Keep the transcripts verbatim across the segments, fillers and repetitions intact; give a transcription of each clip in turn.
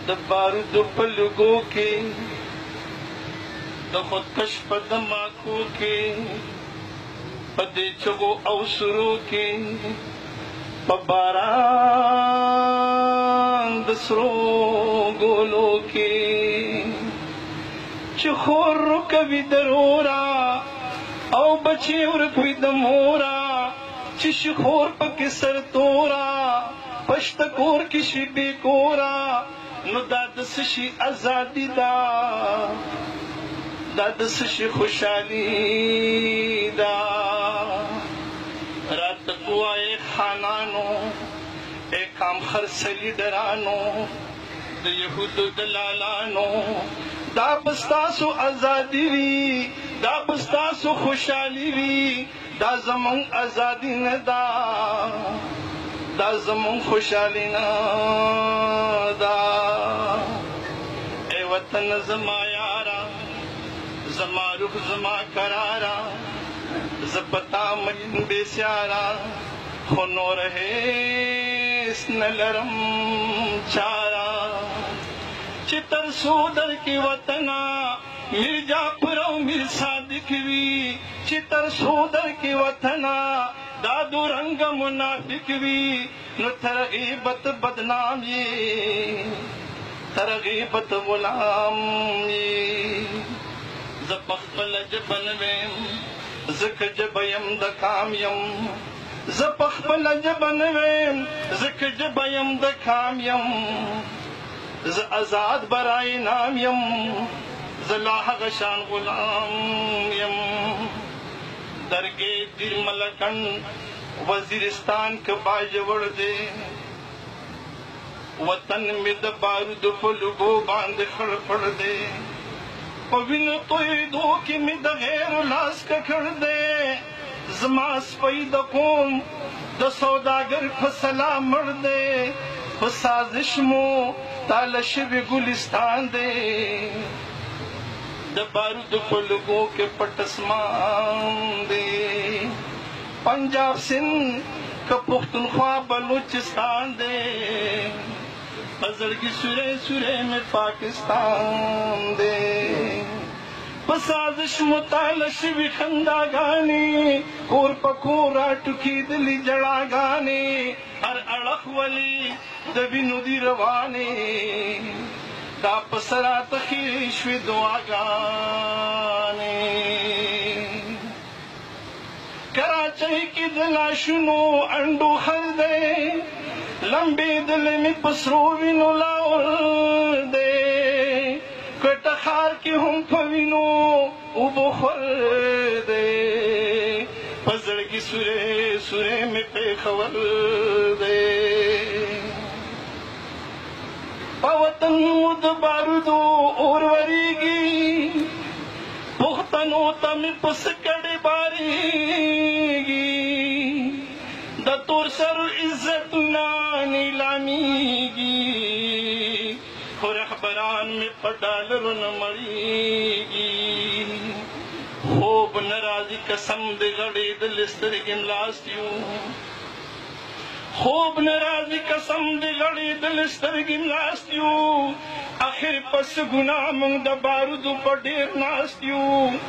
د بارودو په لوګو کې د خودکش په دماکو کې په دې چغو او سرو کې په باران د سرو ګلو کې چې خور کوي درورا او بچي ورکوي د مورا چې شخور پکې سر تورا پشت کور کې شي بې کورا نو دا د څه شي ازادي ده دا د څه شي خوشحالي ده راته ووایې خانانو ای کام خرڅلي ډرانو د یهودو دلالانو دا به ستاسو ازادي وي دا به ستاسو خوشحالي وي دا زمون ازادي نه ده دا زمون خوشحالي نه ده ای وطن زما یارا زما روح زما قرارا زپتا مجن بے سیارا خو نور هیڅ نه لرم چارا چې تر څو در کې وطنا میر جعفر او میر صادق وي چې تر څو در کې وطنا دا دو رنگ منافق وي نو تر غیبت بدنام یې تر غیبت غلام یې زه په خپله ژبه نه ویم ځکه ژبه یم د کام یم زه په خپله ژبه نه ویم ځکه ژبه یم د کام یم زه آزاد برای نام یم زه لا هغه شان غلام یم درګې دیر ملکن وزیرستان که باجوړ دی وطن مې د بارودو په لوګو باندې خړ خړ دی په وینو تویېدو کې مې د غیرو لاس ککړ دی زما سپی د قوم د سوداګر په سلام مړ دی په سازش مو تاله شوي ګلستان دی د بارودو په لوګو کې پټ اسمان دی پنجاب سندھ که پختونخوا بلوچستان دی په زړګي سورې سورې مې پاکستان دی په سازش مو تاله شوي خنداګانې کور په کور راټوکېدلې ژړاګانې هر اړخ ولې د وینو دي روانې دا په سر راته خیرې شوې دعاګانې کراچۍ کې د لاشونو انډو خر دی لمبېدلې مې په سرو وینو لاور دی کټخار کې هم په وینو اوبه خور دی په زړګي سورې سورې مې پېښور دی په وطن مو د بارودو اور ورېږي پښتنو ته مې په سکړې بارېږي د تور سرو عزتونه نیلامیږي خو رهبران مې په ډالرو نه مړېږي خوب نه راځي قسم دې غړېدلې سترګې ملاست یو خوب نه راځي قسم دې غړېدلې سترګې ملاست یو آخر پس ګناه موږ د بارودو په ډېر ناست یو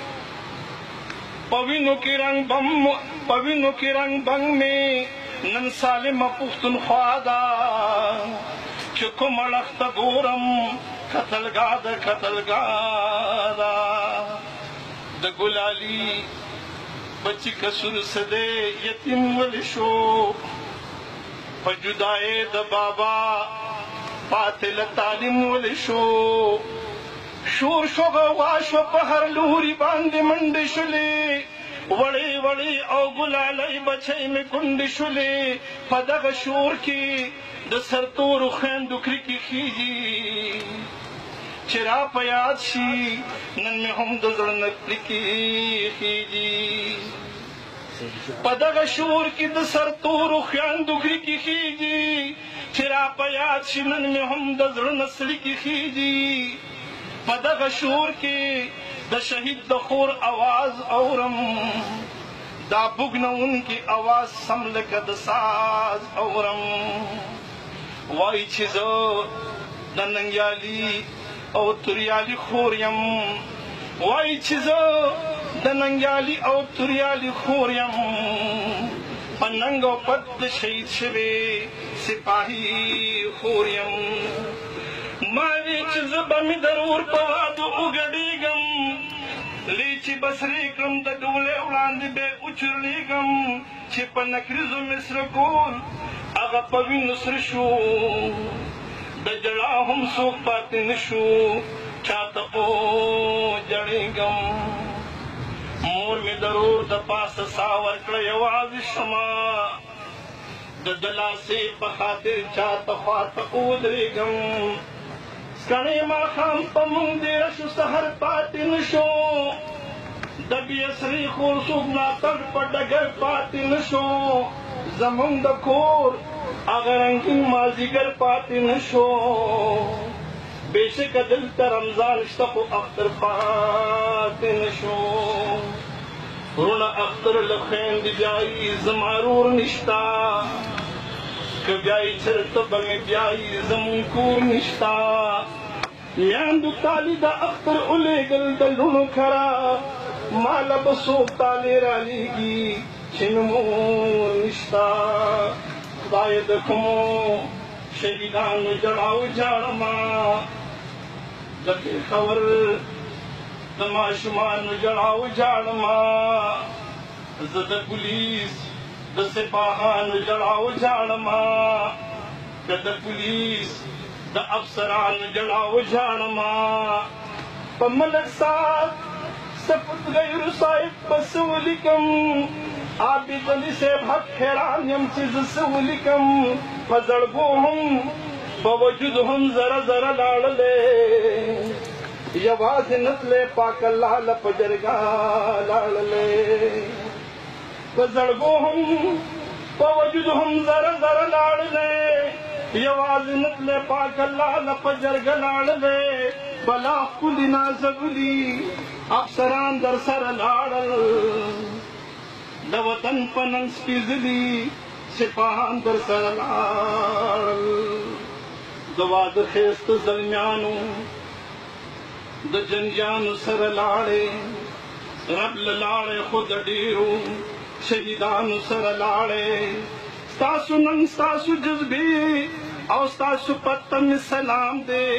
په وینو کې رنګ بم په وینو کې رنګ بنګ مې نن سالمه پښتونخوا ده چې کوم اړخ ته ګورم قتلګاه ده قتلګاه ده د ګلالي بچی کسور سده یتیم ولې شو په جدای د بابا باطل تعلیم ولې شو شور شو غوا شو په هر لوري باندې منډې شولې وړې وړې او ګلالۍ بچی مې کونډې شولې په دغه شور کې د سرتورو خویندو کرکې خېږي چې را په یاد شي نن مې هم د زړه نه کرکې خېږي په دغه شور کې د سرتورو خویندو کرکې خېږي چې را په یاد شي نن مې هم د زړه نه سړکې خېږي په دغه شور کې د شهید د خور आवाज اورم دا بوګنونکي आवाज سم لکه د ساز اورم وای چې زه د ننګیالي او توریالي خور یم وایي چې زه د ننګیالي او توریالي خور یم په ننګ او پت د شهید شوي سپاهي خور یم ما وی چې زه به مې ضرور په واده وګډېږم لی چې بسرې کړم د ډولۍ وړاندې به اوچرلېږم چې په نکریزو مې سره کول هغه په وینو سره شو د جړا هم څوک پاتې نه شو چاته وجړېږم مور مې ضرور د پاسه ساه ورکړه یوازې شمه د ده لاسې په خاطر چاته خواته ودرېږم سکڼې ماښام په مونږ ډېره شو سحر پاتې نه شو د بې اسرې خور څوک ملاتړ په ډګر پاتې نه شو زمونږ د کور هغه رنګین مازدیګر پاتې نه شو بېشکه دلته رمضان شته خو اختر پاتې نه شو وروڼه اختر له خویندې بیایي زما رور نشته که بیایي چېرته به مې بیایي زمونږ کور نشته میاندو تالي د اختر ولېږل د لوڼو کره ماله به څوک تالې رالېږي چې نومور نشته خدای د کومو شهیدانو جړا وجاړمه د پېښور د ماشومانو جړا وجاړمه زه د پولیس د سپاهانو جړا وجاړمه که د پولیس د افسرانو جړا وجاړمه په ملک صاحب سپت غیر صاحب په څه ولیکم عابد علي صاحب حق حیران یم چې زه څه ولیکم په زړګو هم په وجود هم زره زره لاړلې یوازې نتلې پاک الله له په جرګه لاړلې په زړګو هم په وجود هم زره زره لاړلې یوازې نتلې پاک الله له په جرګه لاړلې بلا ښکلي نازولي افسران در سره لاړل د وطن په ننګ سپېڅلي سپاهان در سره لاړل د واده ښایسته زلمیانو د جنګیانو سره لاړې رب له لاړې خو د ډېرو شهیدانو سره لاړې ستاسو ننګ ستاسو جذبې او ستاسو پته مې سلام دی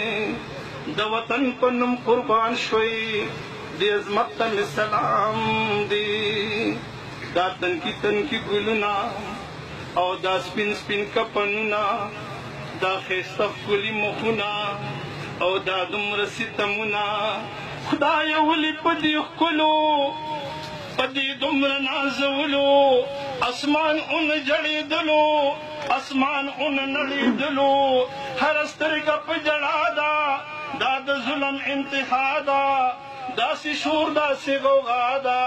د وطن په نوم قربان شوئ د عظمت ته مې سلام دی دا تنکي تنکي ګلونه او دا سپین سپین کفنونه دا ښایسته ښکلي مخونه او دا دومره ستمونه خدایه ولې په دې ښکلو په دې دومره نازولو اسمان اون جړېدلو اسمان اون نړېدلو هره سترګه په ژړا ده دا د ظلم انتها ده داسې شور داسې غوغا ده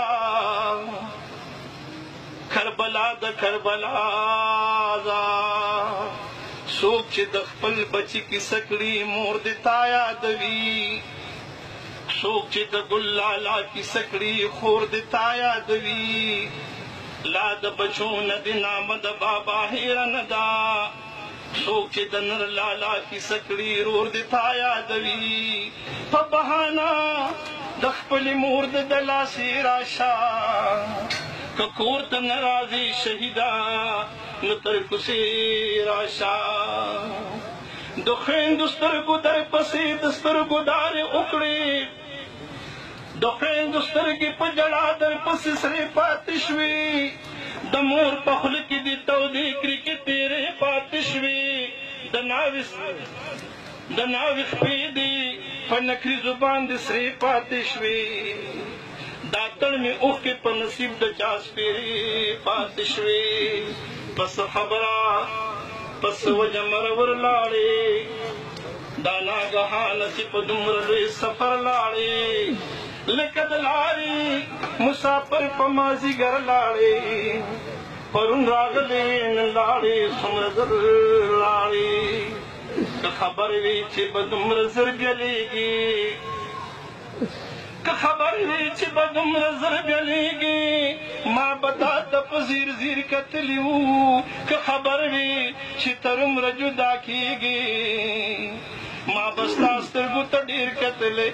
کربلا د کربلا ده څوک چې د خپل بچي کیسه کړي مور دې تا یادوي څوک چې د ګل لالا کیسه کړي خور دې تا یادوي لا د بچو نه د نامه د بابا هیره نه ده څوک چې د نر لالا کیسه کړي رور دې تا یادوي په بهانه د خپلې مور د د لاسې راشه که کور ته نه راځي شهیده نو تر کوڅې راشه د خویندو سترګو در پسې د سترګو دارې وکړې د خویندو سترګې په ژړا در پسې سرې پاتې شوې د مور په خوله کې دې تودې کرکې تېرې پاتې شوې د ناوې د ناوې خپې دې په نکریزو باندې سرې پاتې شوې دا تړ مې اوښکې په نصیب د چا سپېرې پاتې شوې پس خبره پس وجه مرور لاړې دا ناګهانه چې په دومره لوی سفر لاړې لکه د لارې مسافر په مازدیګر لاړې پرون راغلې نن لاړې څومره زر لاړې که خبر وي چې به دومره زر بېلېږي که خبر وي چې به دومره زر بېلېږي ما به تا ته په ځیر ځیر کتلي وو که خبر وي چې تر عمره جدا کېږي ما به ستا سترګو ته ډېر کتلی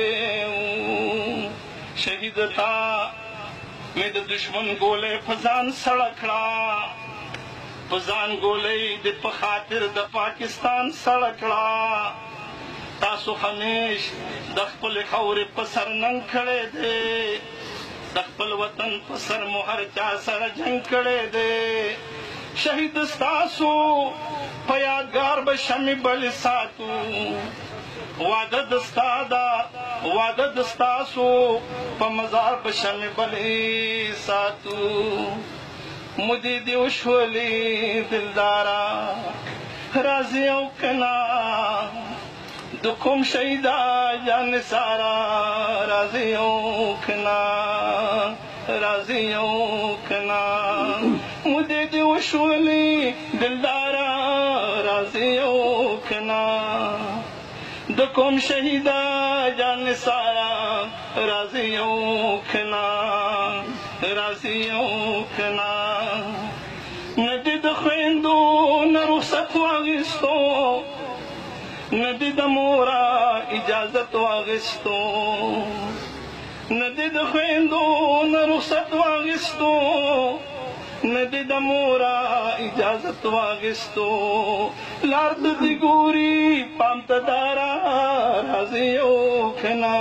شهید تا مې د دشمن ګولۍ په ځان سړه کړه په ځان ګولۍ د په خاطر د پاکستان سړه کړه تاسو همیش د خپلې خاورې په سر ننګ کړی دی د خپل وطن په سر مو هر چا سره جنګ کړی دی شهید ستاسو په یادګار به شمې بلې ساتو وعده د ستا ده وعده د ستاسو په مزار به شمې بلې ساتو مودې دې وشولې دلداره راځې او که نه د کوم شهیده جان سارا راځې او که نه راځې او که نه مودې دې وشولې دلداره راځې او که نه د کوم شهیده جان سارا راځې او که نه راځې او که نه نه دې د خویندو نه رخصت واخیستو نه دې د مورا اجازت واخیستو نه دې د خویندو نه رخصت واخیستو نه دې د مورا اجازت واخیستو لار ته دې ګوري پام ته دارا راځې او که نه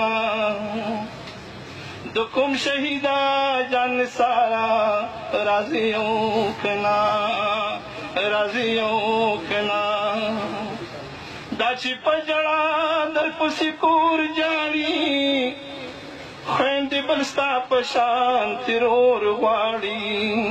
د کوم شهیده جان سارا راځې او که نه راځې او که نه دا چې په ژړا درپسې کور جاړي خویندې بل ستا په شان ترور غواړي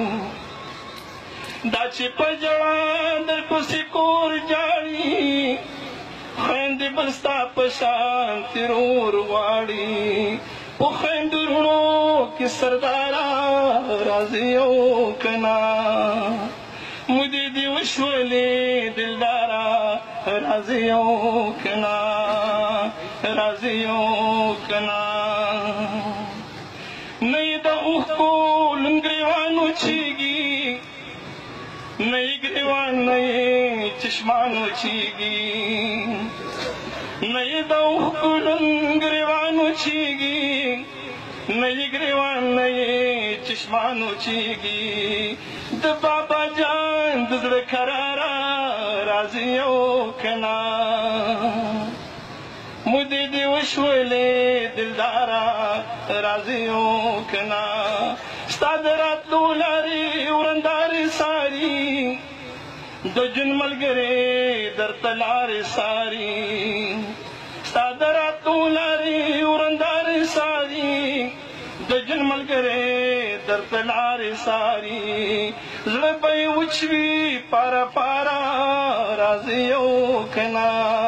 دا چې په ژړا درپسې کور جاړي خویندې بل ستا په شان ترور غواړي په خویندو وروڼو کې سرداره راځې او که نه مودې دې وشولې دلداره راځې او که نه راځې او که نه نه یې د اوښکو لوند ګریوان وچېږي نه یې ګریوان نه یې چشمان وچېږي نه یې د اوښکو لوند ګریوان وچېږي نه یې ګریوان نه یې چشمان وچېږي د بابا جان د زړه کراره راځې او که نه مودې دې وشولې دلداره راځې او که نه ستا د راتلو لارې ورندارې ساري د جون ملګرې درته لارې ساري ستا د راتلو لارې ورندارې ساري د جون ملګرې درته لارې ساري زړه به یې وچ وي پاره پاره راځې او که نه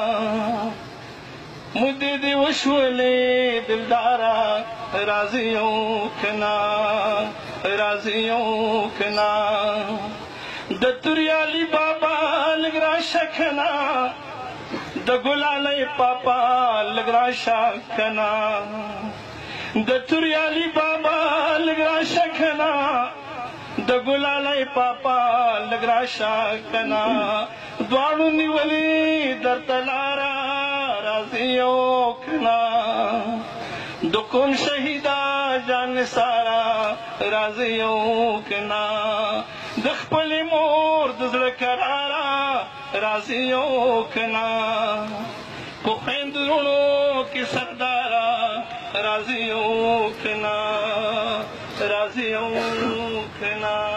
مودې دې وشولې دلداره راځې او که نه راځې او که نه د توریالي بابا لږ راشه که نه د ګلالۍ پاپا لږ راشه که نه د توریالي بابا لږ راشه که نه د ګلالۍ پاپا لږ راشه که نه دواړو نیولې درته لاره راځې او که نه د کوم شهیده جان سارا راځې او که نه د خپلې مور د زړه کراره راځې او که نه په خویندو وروڼو کې سرداره راځې او که نه راځې او که نه